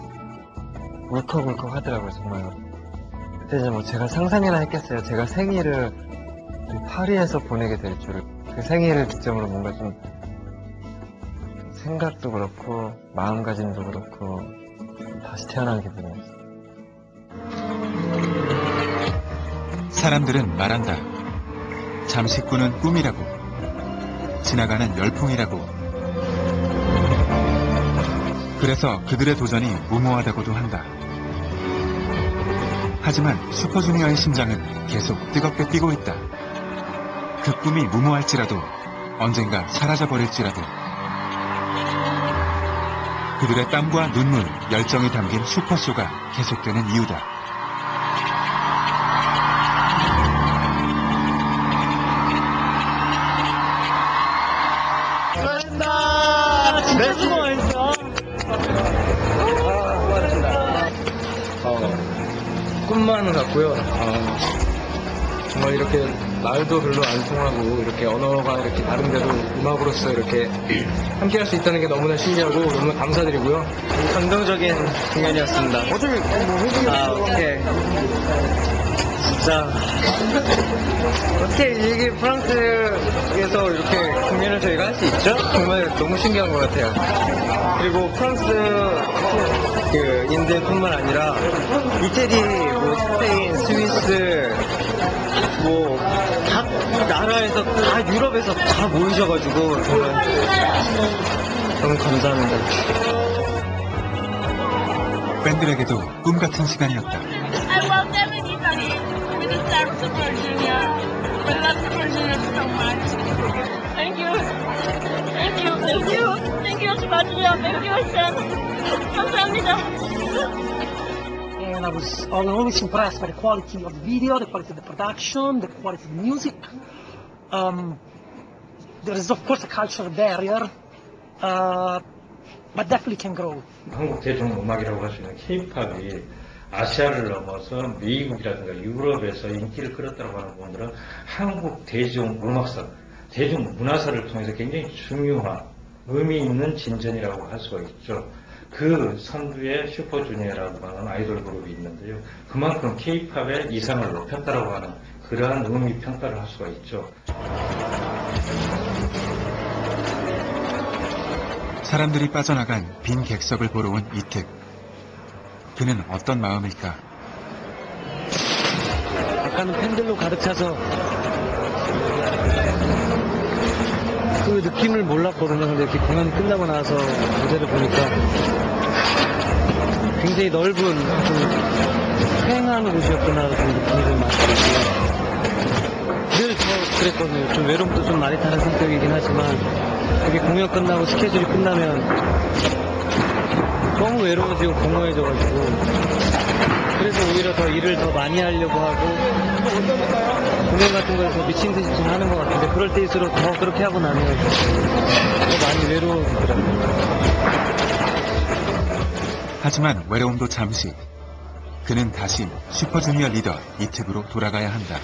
울컥울컥 하더라고요, 정말. 그때 이제 뭐 제가 상상이나 했겠어요. 제가 생일을 파리에서 보내게 될 줄을. 그 생일을 기점으로 뭔가 좀 생각도 그렇고 마음가짐도 그렇고 다시 태어난 기분이었어요. 사람들은 말한다. 잠식구는 꿈이라고, 지나가는 열풍이라고. 그래서 그들의 도전이 무모하다고도 한다. 하지만 슈퍼주니어의 심장은 계속 뜨겁게 뛰고 있다. 그 꿈이 무모할지라도, 언젠가 사라져버릴지라도 그들의 땀과 눈물, 열정이 담긴 슈퍼쇼가 계속되는 이유다. 꿈만 같고요. 아, 정말 이렇게 말도 별로 안 통하고 이렇게 언어가 이렇게 다른데도 음악으로서 이렇게 함께 할 수 있다는 게 너무나 신기하고 너무 감사드리고요. 감동적인 공연이었습니다. 어떻게, 아, 오케이. 진짜. 어떻게 이게 프랑스에서 이렇게 공연을 저희가 할 수 있죠? 정말 너무 신기한 것 같아요. 그리고 프랑스 그 인들뿐만 아니라 이태리, 뭐 스페인, 스위스, 뭐 각 나라에서 다 유럽에서 다 모이셔가지고 정말 너무 감사합니다. 팬들에게도 꿈 같은 시간이었다. I love them in Italy. We deserve Super Junior. We love Super Junior so much. Thank you. Thank you. Thank you. Thank you, Super Junior. Thank you, Sam. 감사합니다. And I was I was always impressed by the quality of the video, the quality of the production, the quality of the music. Um, there is of course a cultural barrier, uh, but definitely can grow. 한국 대중음악이라고 할 수 있는 K-팝이 아시아를 넘어서 미국이라든가 유럽에서 인기를 끌었다고 하는 부분들은 한국 대중음악사, 대중문화사를 통해서 굉장히 중요한 의미 있는 진전이라고 할 수가 있죠. 그 선두에 슈퍼주니어라고 하는 아이돌 그룹이 있는데요. 그만큼 K-팝의 이상을 높였다라고 하는 그러한 의미 평가를 할 수가 있죠. 사람들이 빠져나간 빈 객석을 보러 온 이특. 그는 어떤 마음일까? 아까는 팬들로 가득 차서 그 느낌을 몰랐거든요. 근데 이렇게 공연이 끝나고 나서 무대를 보니까 굉장히 넓은 좀 휑한 곳이었구나 그런 느낌이 좀 많이 들었고요. 늘 저 그랬거든요. 좀 외로움도 좀 많이 타는 성격이긴 하지만 이게 공연 끝나고 스케줄이 끝나면 너무 외로워지고 공허해져가지고 그래서 오히려 더 일을 더 많이 하려고 하고 공연 같은 거에서 미친 듯이 좀 하는 것 같은데 그럴 때일수록 더 그렇게 하고 나면 더 많이 외로워지더라고요. 하지만 외로움도 잠시. 그는 다시 슈퍼주니어 리더 이특으로 돌아가야 한다.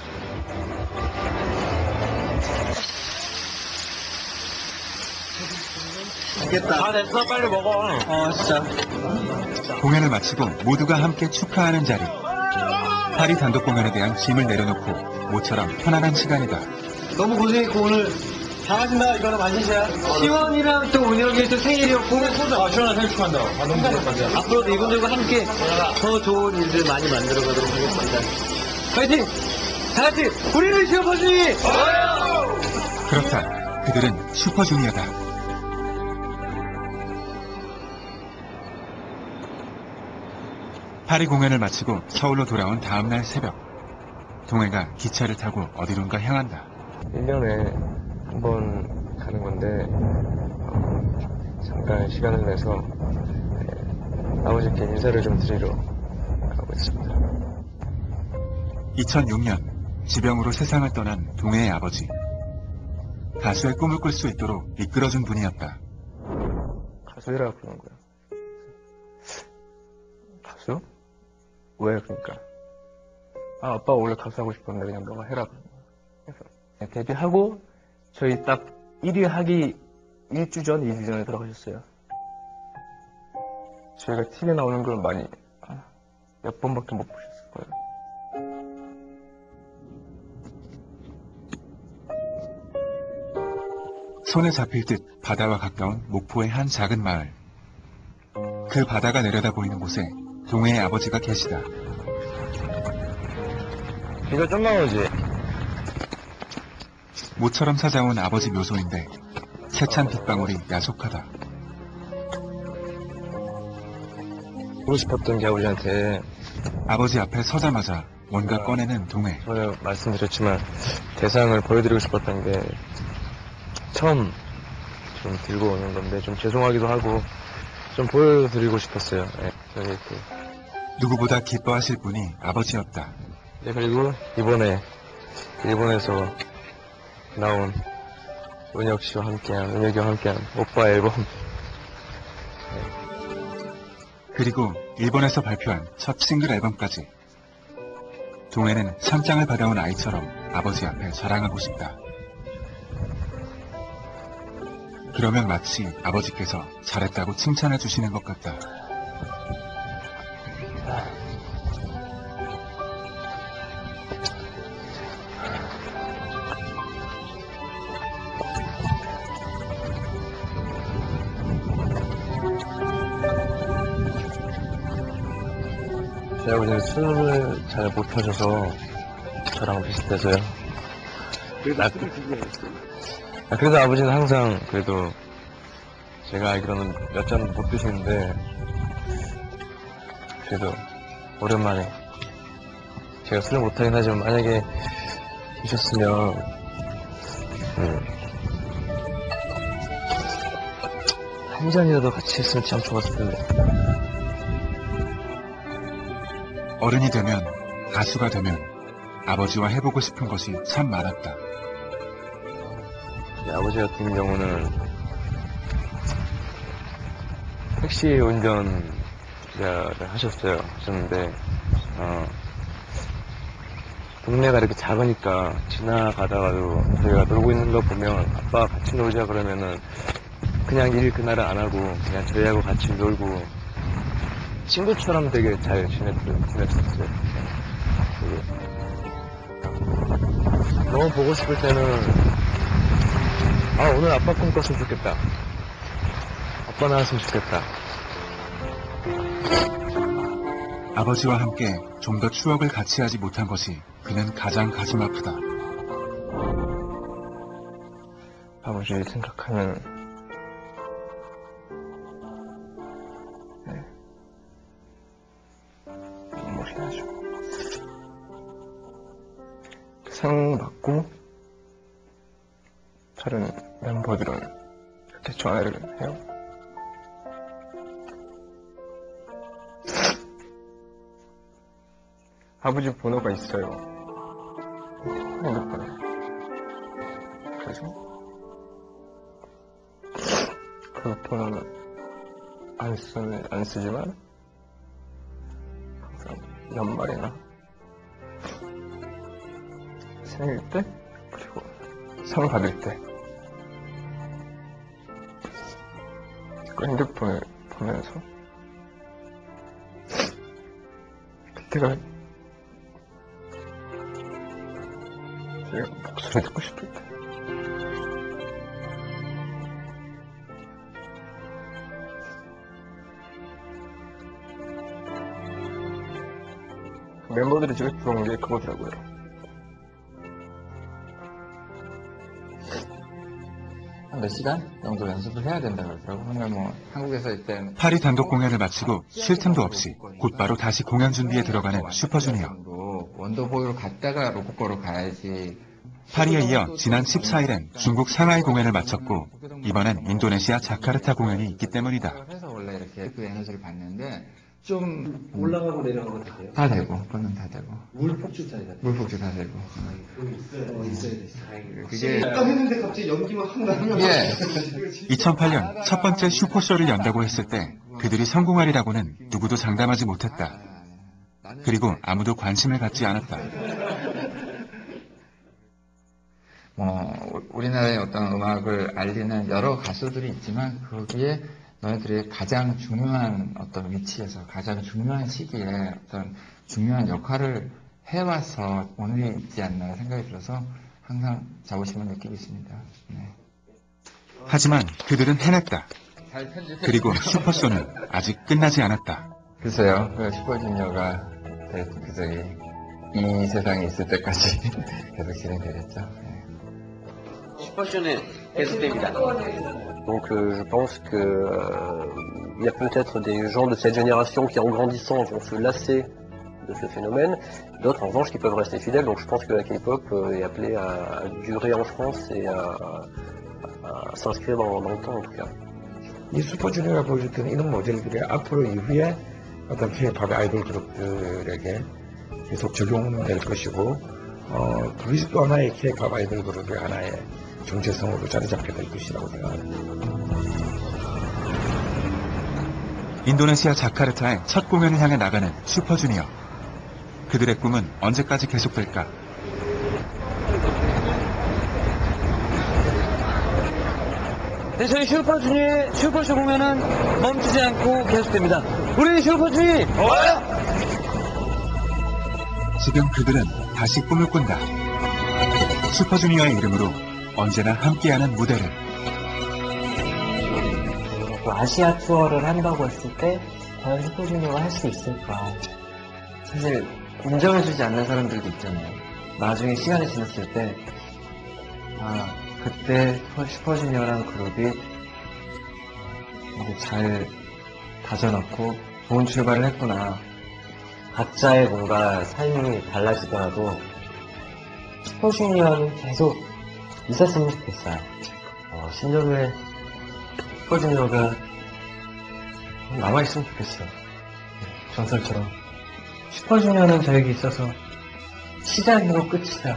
다 됐어, 빨리 먹어. 어, 진짜. 공연을 마치고 모두가 함께 축하하는 자리. 파리 단독 공연에 대한 짐을 내려놓고 모처럼 편안한 시간이다. 너무 고생했고 오늘 잘하신다. 이거는 만지샤. 시원이랑 또 운영이 또 생일이었고. 아, 시원한 생일 축하한다. 아, 너무 고맙다. 앞으로도 이분들과 함께 더 좋은 일들 많이 만들어 가도록 하겠습니다. 파이팅! 다 같이 우리는 슈퍼주니! 그렇다. 그들은 슈퍼주니어다. 파리 공연을 마치고 서울로 돌아온 다음날 새벽. 동해가 기차를 타고 어디론가 향한다. 일 년에 한 번 가는 건데 어, 잠깐 시간을 내서 네, 아버지께 인사를 좀 드리러 가고 있습니다. 이천육 년 지병으로 세상을 떠난 동해의 아버지. 가수의 꿈을 꿀 수 있도록 이끌어준 분이었다. 가수해라 그러는 거야. 가수? 왜 그러니까? 아 아빠 원래 가수 하고 싶었는데 그냥 너가 해라. 그래서 데뷔하고 저희 딱 일 위 하기 일 주 전, 이 주 전에 들어가셨어요. 저희가 티비에 나오는 걸 많이 아, 몇 번밖에 못 보셨을 거예요. 손에 잡힐 듯 바다와 가까운 목포의 한 작은 마을. 그 바다가 내려다 보이는 곳에 동해의 아버지가 계시다. 비가 좀만 오지. 모처럼 찾아온 아버지 묘소인데 세찬 빗방울이 야속하다. 보고 싶었던 게 아버지한테 아버지 앞에 서자마자 뭔가 꺼내는 동해. 전에 말씀드렸지만 대상을 보여드리고 싶었던 게 처음 좀 들고 오는 건데 좀 죄송하기도 하고 좀 보여드리고 싶었어요. 네, 저희 그 누구보다 기뻐하실 분이 아버지였다. 네, 그리고 이번에 일본에서 나온 은혁 씨와 함께한, 은혁이와 함께한 오빠 앨범. 네. 그리고 일본에서 발표한 첫 싱글 앨범까지. 동해는 샴장을 받아온 아이처럼 아버지 앞에 자랑하고 싶다. 그러면 마치 아버지께서 잘했다고 칭찬해 주시는 것 같다. 제 아버지는 술을 잘 못하셔서 저랑 비슷해서요. 그래도 나- 술을 준비했어요. 아, 그래도 아버지는 항상 그래도 제가 알기로는 몇 잔 못 드시는데 그래도 오랜만에 제가 술을 못하긴 하지만 만약에 드셨으면 음, 한 잔이라도 같이 했으면 참 좋았을 텐데. 어른이 되면, 가수가 되면 아버지와 해보고 싶은 것이 참 많았다. 네, 아버지 같은 경우는 택시 운전자를 하셨어요. 하셨는데 어, 동네가 이렇게 작으니까 지나가다가도 저희가 놀고 있는 거 보면 아빠 같이 놀자 그러면은 그냥 일 그날은 안 하고 그냥 저희하고 같이 놀고 친구처럼 되게 잘 지냈어요. 지냈었어요. 되게 너무 보고 싶을 때는 아 오늘 아빠 꿈꿨으면 좋겠다. 아빠 나왔으면 좋겠다. 아버지와 함께 좀 더 추억을 같이 하지 못한 것이 그는 가장 가슴 아프다. 아버지 생각하면 네. 눈물이 나죠. 상 받고 다른 멤버들은 이렇게 전화를 해요. 아버지 번호가 있어요. 핸드폰에. 그래서 그 번호는 안 쓰는, 안 쓰지만 항상 연말이나 생일 때 그리고 상 받을 때 그 핸드폰을 보면서 그때가 제 목소리 듣고 싶을 때 멤버들이 제일 부러운 게 그거더라고요. 한 몇 시간 정도 연습을 해야 된다 그러더라고. 그러면 뭐 한국에서 일단 파리 단독 공연을 마치고 쉴 틈도 없이 곧바로 다시 공연 준비에 들어가는 슈퍼주니어. 원더보이로 갔다가 로코코로 가야지. 파리에 이어 지난 십사일엔 중국 상하이 공연을 마쳤고 이번엔 인도네시아 자카르타 공연이 있기 때문이다. 그래서 원래 이렇게 그 에너지를 받는데 좀 올라가고 내려가고 다 돼요? 다 되고 그거는 다 되고 물폭주 차이가 물폭주 다 되고 어, 있어야 돼. 그게 딱 했는데 갑자기 연기만 확 나면 예. 이천팔년 첫 번째 슈퍼쇼를 연다고 했을 때 그들이 성공하리라고는 누구도 장담하지 못했다. 그리고 아무도 관심을 갖지 않았다. 뭐 우리나라의 어떤 음악을 알리는 여러 가수들이 있지만 거기에 너희들이 가장 중요한 어떤 위치에서 가장 중요한 시기에 어떤 중요한 역할을 해와서 오늘이 있지 않나 생각이 들어서 항상 자부심을 느끼고 있습니다. 네. 하지만 그들은 해냈다. 그리고 슈퍼쇼는 아직 끝나지 않았다. 글쎄요, 그 슈퍼주니어가 그저기 이 세상에 있을 때까지 계속 진행되겠죠. 네. 슈퍼쇼는 계속됩니다. Donc euh, je pense que euh, il y a peut-être des gens de cette génération qui en grandissant vont se lasser de ce phénomène, d'autres en revanche qui peuvent rester fidèles. Donc je pense que la K-pop euh, est appelée à, à durer en France et à, à, à s'inscrire dans, dans le temps en tout cas. 이 슈퍼주니어가 보여줬던 이런 모델들이 앞으로 이후에 어떤 K-팝 아이돌 그룹들에게 계속 적용될 것이고 어, 그것이 또 하나의 K-팝 아이돌 그룹의 하나의 정체성으로 자리 잡게 될 것이라고 생각합니다. 인도네시아 자카르타의 첫 공연을 향해 나가는 슈퍼주니어. 그들의 꿈은 언제까지 계속될까? 네, 저희 슈퍼주니어의 슈퍼쇼 공연은 멈추지 않고 계속됩니다. 우리 슈퍼주니! 지금 그들은 다시 꿈을 꾼다. 슈퍼주니어의 이름으로 언제나 함께하는 무대를. 또 아시아 투어를 한다고 했을 때 과연 슈퍼주니어가 할 수 있을까? 사실 인정해주지 않는 사람들도 있잖아요. 나중에 시간이 지났을 때 아, 그때 슈퍼주니어라는 그룹이 잘 다져놓고 좋은 출발을 했구나. 각자의 뭔가 삶이 달라지더라도 슈퍼주니어는 계속 있었으면 좋겠어요. 어, 십 년 후에 슈퍼주니어가 남아있으면 좋겠어요. 전설처럼. 슈퍼주니어는 저에게 있어서 시작이고 끝이다.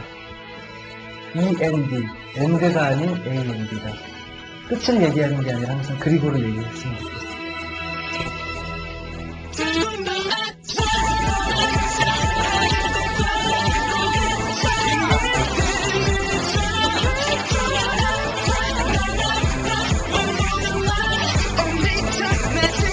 이엔디, 엔드가 아닌 에이엔디다. 끝을 얘기하는 게 아니라 항상 그리고를 얘기했으면 좋겠어요. Only just met you.